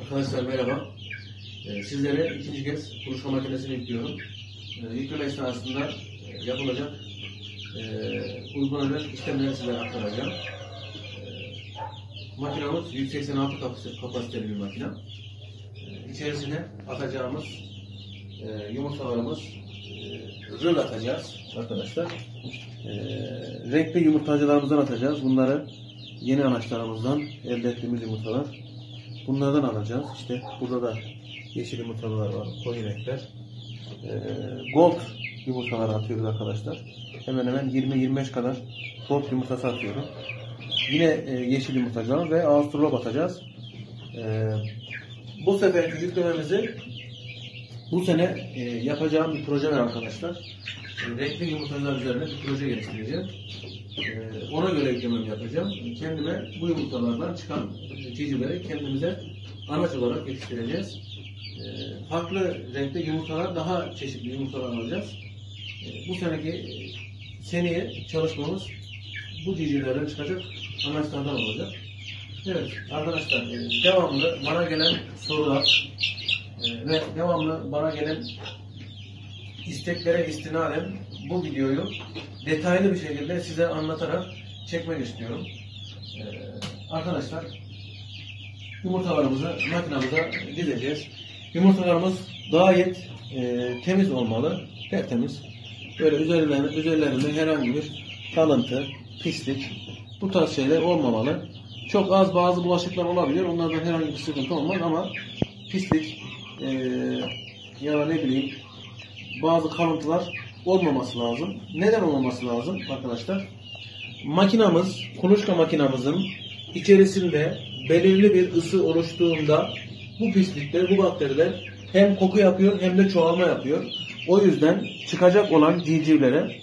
Arkadaşlar merhaba. Sizlere ikinci kez kuluçka makinesini yüklüyorum. Yükleme esnasında yapılacak uygulanacak işlemleri size aktaracağım. Makinamız 186 kapasiteli bir makine. İçerisine atacağımız yumurtalarımız rıl atacağız arkadaşlar. Renkli yumurtacılarımızdan atacağız. Bunları yeni anaçlarımızdan elde ettiğimiz yumurtalar. Bunlardan alacağız. İşte burada da yeşil yumurtalar var, koyu renkler. Gold yumurtalar atıyoruz arkadaşlar. Hemen hemen 20-25 kadar gold yumurtası atıyorum. Yine yeşil yumurtacılar ve Australop atacağız. Bu seferki yüklememizi bu sene yapacağım bir proje var arkadaşlar. Renkli yumurtalar üzerine bir proje geliştireceğim. Ona göre yüklememi yapacağım. Kendime bu yumurtalardan çıkan civcivleri kendimize anaç olarak yetiştireceğiz. Farklı renkte yumurtalar, daha çeşitli yumurtalar alacağız. Bu seneye çalışmamız bu civcivlerden çıkacak anaçlardan olacak. Evet arkadaşlar, devamlı bana gelen sorular ve devamlı bana gelen isteklere istinaden bu videoyu detaylı bir şekilde size anlatarak çekmek istiyorum. Arkadaşlar, yumurtalarımızı makinamıza dizeceğiz. Yumurtalarımız gayet temiz olmalı, tertemiz. Böyle üzerlerinde herhangi bir kalıntı, pislik, bu tarz şeyler olmamalı. Çok az bazı bulaşıklar olabilir, onlardan herhangi bir sıkıntı olmaz ama pislik ya ne bileyim bazı kalıntılar olmaması lazım. Neden olmaması lazım arkadaşlar? Makinamız, kuluçka makinamızın içerisinde belirli bir ısı oluştuğunda bu pislikler, bu bakteriler hem koku yapıyor hem de çoğalma yapıyor. O yüzden çıkacak olan civcivlere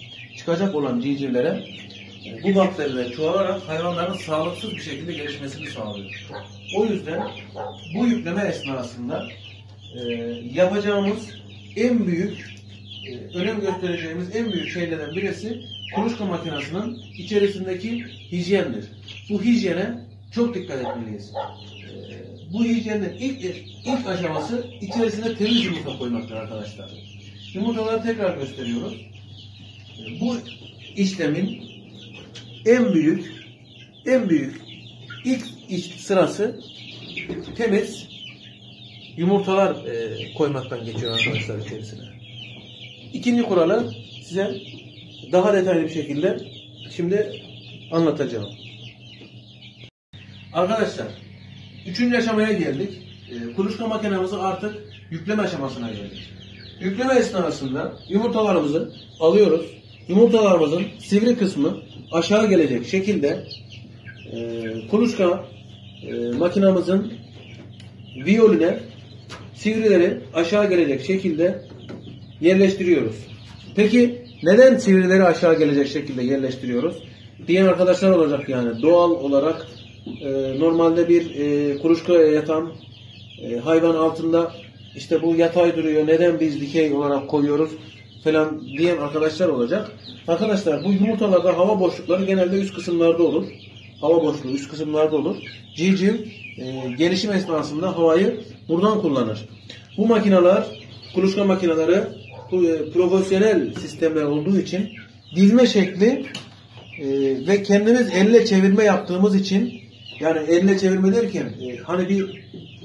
bu bakteriler çoğalarak hayvanların sağlıksız bir şekilde gelişmesini sağlıyor. O yüzden bu yükleme esnasında yapacağımız en büyük, önem göstereceğimiz en büyük şeylerden birisi kuluçka makinesinin içerisindeki hijyendir. Bu hijyene çok dikkat etmeliyiz. Bu hijyenin ilk aşaması içerisine temiz yumurta koymaktır arkadaşlar. Yumurtaları tekrar gösteriyoruz. Bu işlemin en büyük ilk iş sırası temiz yumurtalar koymaktan geçiyor arkadaşlar içerisine. İkinci kuralı size daha detaylı bir şekilde şimdi anlatacağım. Arkadaşlar, 3. aşamaya geldik. Kuluçka makinemizi artık yükleme aşamasına geldik. Yükleme esnasında yumurtalarımızı alıyoruz. Yumurtalarımızın sivri kısmı aşağı gelecek şekilde kuluçka makinamızın viyoline sivrileri aşağı gelecek şekilde yerleştiriyoruz. Peki neden sivrileri aşağı gelecek şekilde yerleştiriyoruz diyen arkadaşlar olacak yani. Doğal olarak normalde bir kuluçkaya yatan hayvan altında işte bu yatay duruyor, neden biz dikey olarak koyuyoruz falan diyen arkadaşlar olacak. Arkadaşlar, bu yumurtalarda hava boşlukları genelde üst kısımlarda olur. Hava boşluğu üst kısımlarda olur. Civciv gelişim esnasında havayı buradan kullanır. Bu makineler, kuluçka makineleri profesyonel sistemler olduğu için dizme şekli ve kendimiz elle çevirme yaptığımız için, yani elle çevirme derken hani bir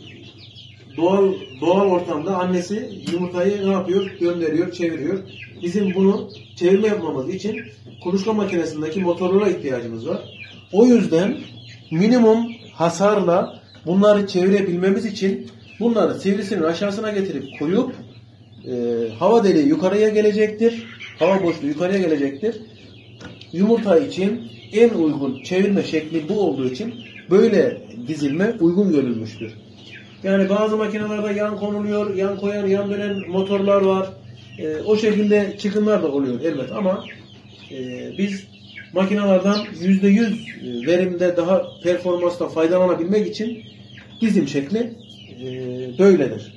doğal ortamda annesi yumurtayı ne yapıyor? Gönderiyor, çeviriyor. Bizim bunu çevirme yapmamız için kuluçka makinesindeki motorlara ihtiyacımız var. O yüzden minimum hasarla bunları çevirebilmemiz için bunları sivrisinin aşağısına getirip koyup hava deliği yukarıya gelecektir. Hava boşluğu yukarıya gelecektir. Yumurta için en uygun çevirme şekli bu olduğu için böyle dizilme uygun görülmüştür. Yani bazı makinelerde yan konuluyor, yan koyan, yan dönen motorlar var. O şekilde çıkımlar da oluyor elbet ama biz makinelerden %100 verimde, daha performansla faydalanabilmek için dizim şekli böyledir.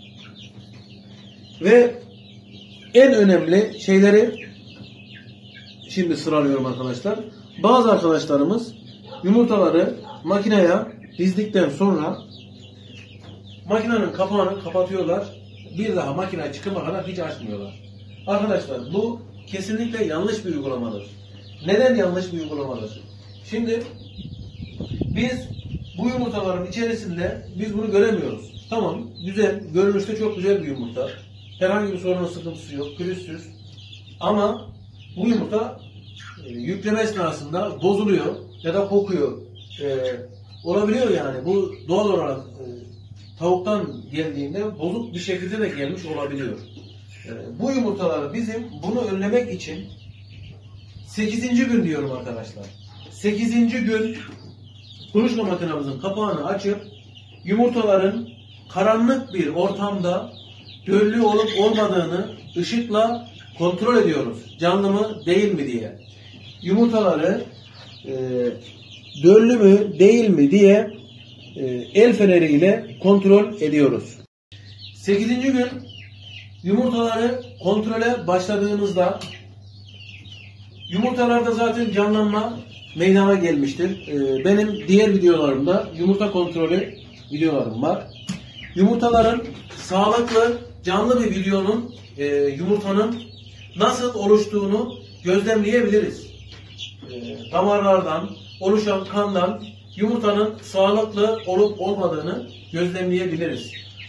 Ve en önemli şeyleri şimdi sıralıyorum arkadaşlar. Bazı arkadaşlarımız yumurtaları makineye dizdikten sonra makinenin kapağını kapatıyorlar. Bir daha makine çıkıma kadar hiç açmıyorlar. Arkadaşlar bu kesinlikle yanlış bir uygulamadır. Neden yanlış bir uygulamadır? Şimdi biz bu yumurtaların içerisinde biz bunu göremiyoruz. Tamam, güzel, görünüşte çok güzel bir yumurta. Herhangi bir sorunun sıkıntısı yok, pürüzsüz. Ama bu yumurta yükleme esnasında bozuluyor ya da kokuyor. Olabiliyor yani. Bu doğal olarak tavuktan geldiğinde bozuk bir şekilde de gelmiş olabiliyor. Bu yumurtaları bizim bunu önlemek için 8. gün diyorum arkadaşlar. 8. gün kuluçka makinemizin kapağını açıp yumurtaların karanlık bir ortamda döllü olup olmadığını ışıkla kontrol ediyoruz. Canlı mı değil mi diye. Yumurtaları döllü mü değil mi diye el feneriyle kontrol ediyoruz. 8. gün yumurtaları kontrole başladığımızda yumurtalarda zaten canlanma meydana gelmiştir. Benim diğer videolarımda yumurta kontrolü videolarım var. Yumurtaların sağlıklı, canlı bir videonun yumurtanın nasıl oluştuğunu gözlemleyebiliriz. Damarlardan, oluşan kandan yumurtanın sağlıklı olup olmadığını gözlemleyebiliriz.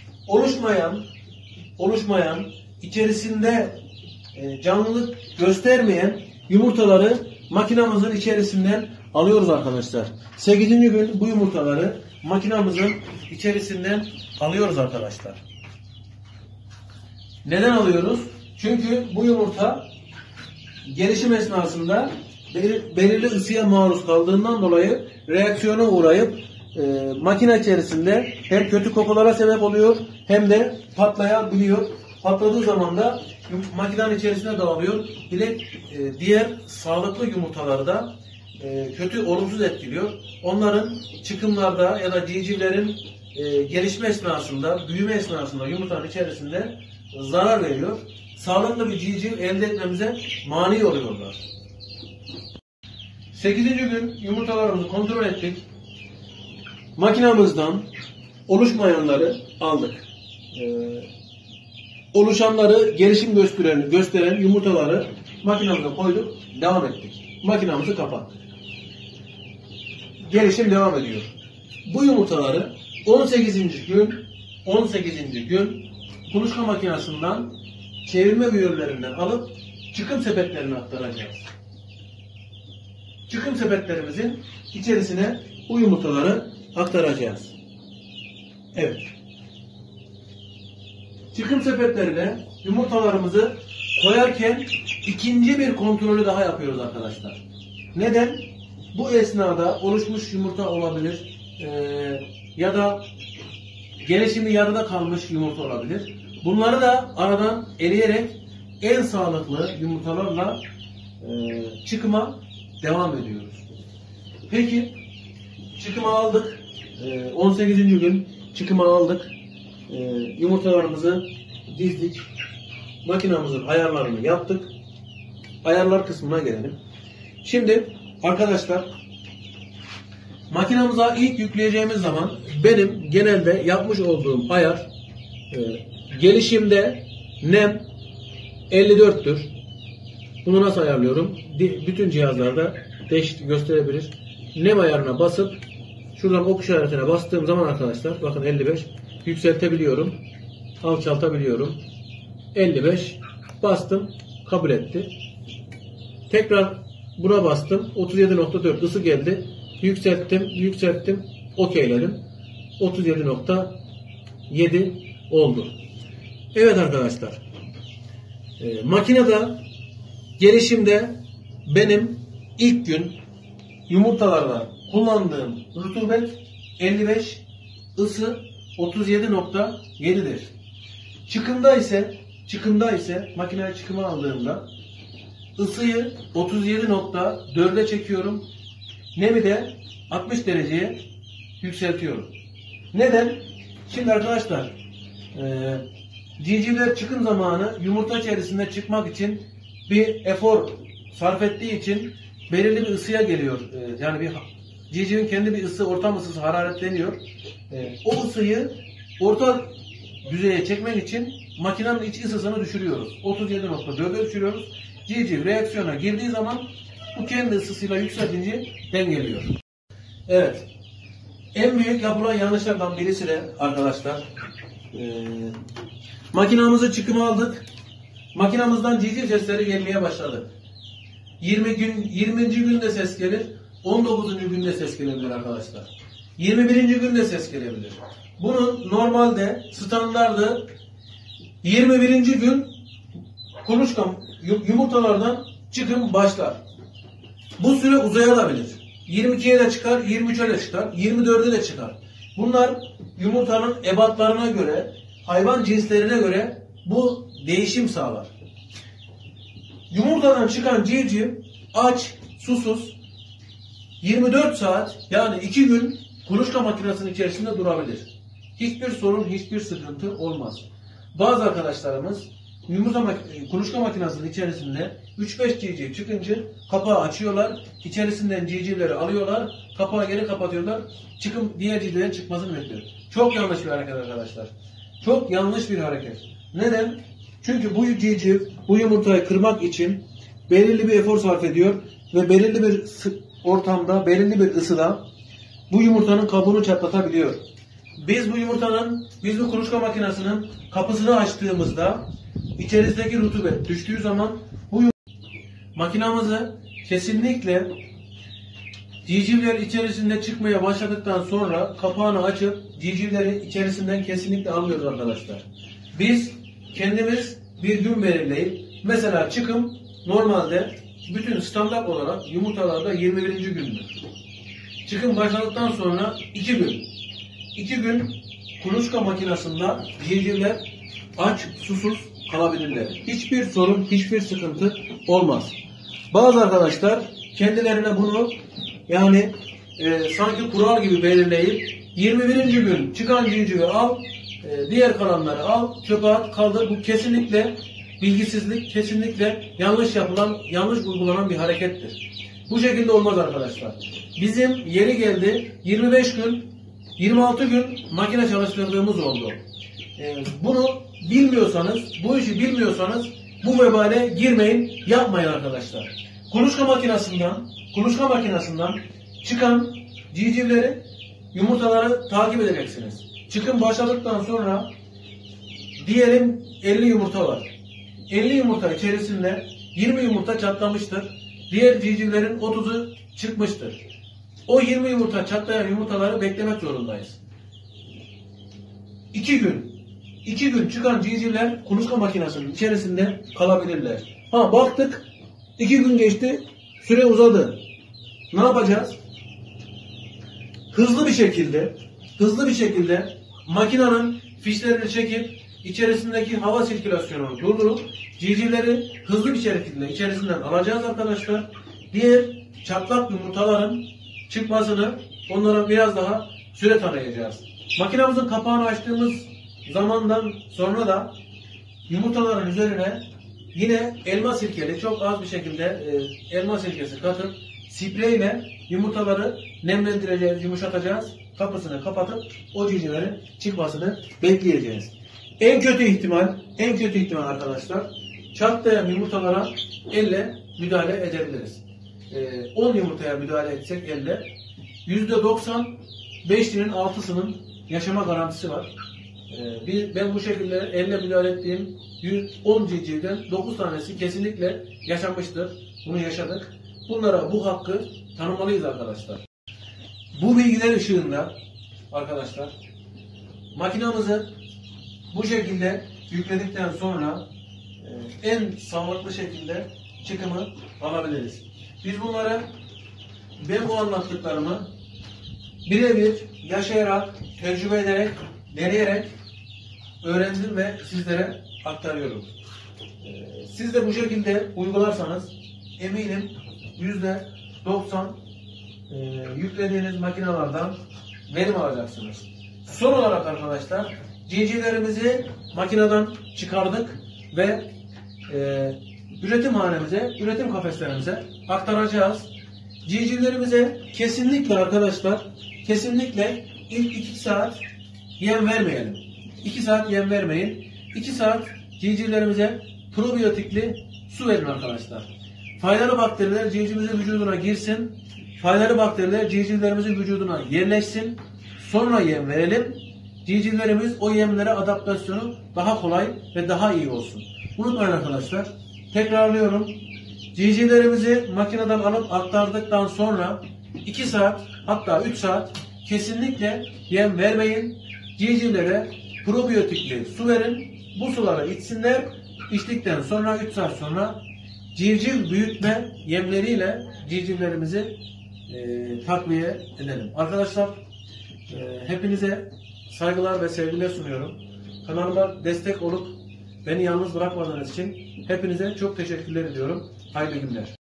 Oluşmayan, içerisinde canlılık göstermeyen yumurtaları makinamızın içerisinden alıyoruz arkadaşlar. 8. gün bu yumurtaları makinamızın içerisinden alıyoruz arkadaşlar. Neden alıyoruz? Çünkü bu yumurta gelişim esnasında belirli ısıya maruz kaldığından dolayı reaksiyona uğrayıp makine içerisinde hem kötü kokulara sebep oluyor hem de patlayabiliyor. Patladığı zaman da makinenin içerisine dağılıyor. Diğer sağlıklı yumurtaları da kötü, olumsuz etkiliyor. Onların çıkımlarda ya da civcivlerin gelişme esnasında, büyüme esnasında yumurtanın içerisinde zarar veriyor. Sağlıklı bir civciv elde etmemize mani oluyorlar. 8. gün yumurtalarımızı kontrol ettik. Makinamızdan oluşmayanları aldık. Oluşanları, gelişim gösteren yumurtaları makinamıza koyduk, devam ettik. Makinamızı kapattık. Gelişim devam ediyor. Bu yumurtaları 18. gün kuluçka makinesinden çevirme viyörlerinden alıp çıkım sepetlerine aktaracağız. Çıkım sepetlerimizin içerisine bu yumurtaları aktaracağız. Evet. Çıkım sepetlerine yumurtalarımızı koyarken ikinci bir kontrolü daha yapıyoruz arkadaşlar. Neden? Bu esnada oluşmuş yumurta olabilir ya da gelişimi yarıda kalmış yumurta olabilir. Bunları da aradan eleyerek en sağlıklı yumurtalarla çıkıma devam ediyoruz. Peki çıkıma aldık. 18. gün çıkıma aldık. Yumurtalarımızı dizdik. Makinamızın ayarlarını yaptık. Ayarlar kısmına gelelim. Şimdi arkadaşlar makinamıza ilk yükleyeceğimiz zaman benim genelde yapmış olduğum ayar gelişimde nem 54'tür. Bunu nasıl ayarlıyorum? Bütün cihazlarda değişiklik gösterebilir. Nem ayarına basıp şuradan ok işaretine bastığım zaman arkadaşlar bakın 55 yükseltebiliyorum. Alçaltabiliyorum. 55 bastım. Kabul etti. Tekrar buna bastım. 37.4 ısı geldi. Yükselttim. Okeyledim. 37.7 oldu. Evet arkadaşlar. Makinede gelişimde benim ilk gün yumurtalarda kullandığım rutubet 55, ısı 37.7'dir. Çıkımda ise makineye çıkıma aldığımda ısıyı 37.4'e çekiyorum. Nemi de 60 dereceye yükseltiyorum. Neden? Şimdi arkadaşlar civcivler çıkım zamanı yumurta içerisinde çıkmak için bir efor sarf ettiği için belirli bir ısıya geliyor. Yani bir civcivin kendi bir ısı, ortam ısısı hararetleniyor. O ısıyı orta düzeye çekmek için makinenin iç ısısını düşürüyoruz. 37.4'e düşürüyoruz. Civciv reaksiyona girdiği zaman bu kendi ısısıyla yükselince dengeliyor. Evet. En büyük yapılan yanlışlardan birisi de arkadaşlar makinamızı çıkıma aldık. Makinamızdan civciv sesleri gelmeye başladı. 20 günde ses gelir. 19. günde ses gelebilir arkadaşlar. 21. günde ses gelebilir. Bunun normalde standardı 21. gün kuluçka yumurtalardan çıkım başlar. Bu süre uzayabilir. 22'ye de çıkar, 23'e de çıkar, 24'e de çıkar. Bunlar yumurtanın ebatlarına göre, hayvan cinslerine göre bu değişim sağlar. Yumurtadan çıkan civciv aç, susuz 24 saat yani 2 gün kuluçka makinesinin içerisinde durabilir. Hiçbir sorun, hiçbir sıkıntı olmaz. Bazı arkadaşlarımız kuluçka makinesinin içerisinde 3-5 civciv çıkınca kapağı açıyorlar, içerisinden civcivleri alıyorlar, kapağı geri kapatıyorlar, diğer civcivlerin çıkmasını bekliyor. Çok yanlış bir hareket arkadaşlar. Çok yanlış bir hareket. Neden? Çünkü bu civciv bu yumurtayı kırmak için belirli bir efor sarf ediyor ve belirli bir ortamda, belirli bir ısıda bu yumurtanın kabuğunu çatlatabiliyor. Biz bu kuluçka makinesinin kapısını açtığımızda içerisindeki rutubet düştüğü zaman bu makinamızı kesinlikle civcivler içerisinde çıkmaya başladıktan sonra kapağını açıp civcivleri içerisinden kesinlikle almıyoruz arkadaşlar. Biz kendimiz bir gün belirleyip mesela çıkım normalde bütün standart olarak yumurtalarda 21. gündür. Çıkım başladıktan sonra 2 gün. 2 gün kuluçka makinesinde civcivler aç, susuz kalabilirler. Hiçbir sorun, hiçbir sıkıntı olmaz. Bazı arkadaşlar kendilerine bunu sanki kural gibi belirleyip 21. gün çıkan civcivi al, diğer kalanları al, çöpe at, kaldır. Bu kesinlikle bilgisizlik, kesinlikle yanlış uygulanan bir harekettir. Bu şekilde olmaz arkadaşlar. Bizim yeri geldi 25 gün, 26 gün makine çalıştırdığımız oldu. Bunu bilmiyorsanız, bu işi bilmiyorsanız bu vebale girmeyin, yapmayın arkadaşlar. Kuluçka makinesinden çıkan civcivleri, yumurtaları takip edeceksiniz. Çıkım başladıktan sonra diyelim 50 yumurta var. 50 yumurta içerisinde 20 yumurta çatlamıştır. Diğer civcivlerin 30'u çıkmıştır. O 20 yumurta çatlayan yumurtaları beklemek zorundayız. 2 gün çıkan civcivler kuluçka makinesinin içerisinde kalabilirler. Baktık 2 gün geçti, süre uzadı. Ne yapacağız? Hızlı bir şekilde makinenin fişlerini çekip içerisindeki hava sirkülasyonunu durdurup civcivleri hızlı bir şekilde içerisinden alacağız arkadaşlar. Diğer çatlak yumurtaların çıkmasını onlara biraz daha süre tanıyacağız. Makinamızın kapağını açtığımız zamandan sonra da yumurtaların üzerine yine elma sirkeli çok az bir şekilde elma sirkesi katıp spreyle yumurtaları nemlendireceğiz, yumuşatacağız. Kapısını kapatıp o civcivlerin çıkmasını bekleyeceğiz. En kötü ihtimal arkadaşlar çatlayan yumurtalara elle müdahale edebiliriz. 10 yumurtaya müdahale etsek elle %95'inin 6'sının yaşama garantisi var. Ben bu şekilde elle müdahale ettiğim 10 civcivden 9 tanesi kesinlikle yaşamıştır. Bunu yaşadık. Bunlara bu hakkı tanımalıyız arkadaşlar. Bu bilgiler ışığında arkadaşlar makinamızı bu şekilde yükledikten sonra en sağlıklı şekilde çıkımı alabiliriz. Biz bunları, ben bu anlattıklarımı birebir yaşayarak, tecrübe ederek, deneyerek öğrendim ve sizlere aktarıyorum. Siz de bu şekilde uygularsanız eminim %90 yüklediğiniz makinelerden verim alacaksınız. Son olarak arkadaşlar civcivlerimizi makineden çıkardık ve üretim kafeslerimize aktaracağız. Civcivlerimize kesinlikle arkadaşlar ilk 2 saat yem vermeyelim. 2 saat yem vermeyin. 2 saat civcivlerimize probiyotikli su verin arkadaşlar. Faydalı bakteriler civcivimizin vücuduna girsin. Faydalı bakteriler civcivlerimizin vücuduna yerleşsin. Sonra yem verelim. Civcivlerimiz o yemlere adaptasyonu daha kolay ve daha iyi olsun. Unutmayın arkadaşlar. Tekrarlıyorum. Civcivlerimizi makineden alıp aktardıktan sonra 2 saat hatta 3 saat kesinlikle yem vermeyin. Civcivlere probiyotikli su verin. Bu suları içsinler. İçtikten sonra 3 saat sonra civciv büyütme yemleriyle civcivlerimizi takviye edelim. Arkadaşlar hepinize saygılar ve sevgiler sunuyorum. Kanalıma destek olup beni yalnız bırakmadığınız için hepinize çok teşekkürler ediyorum. Hayırlı günler.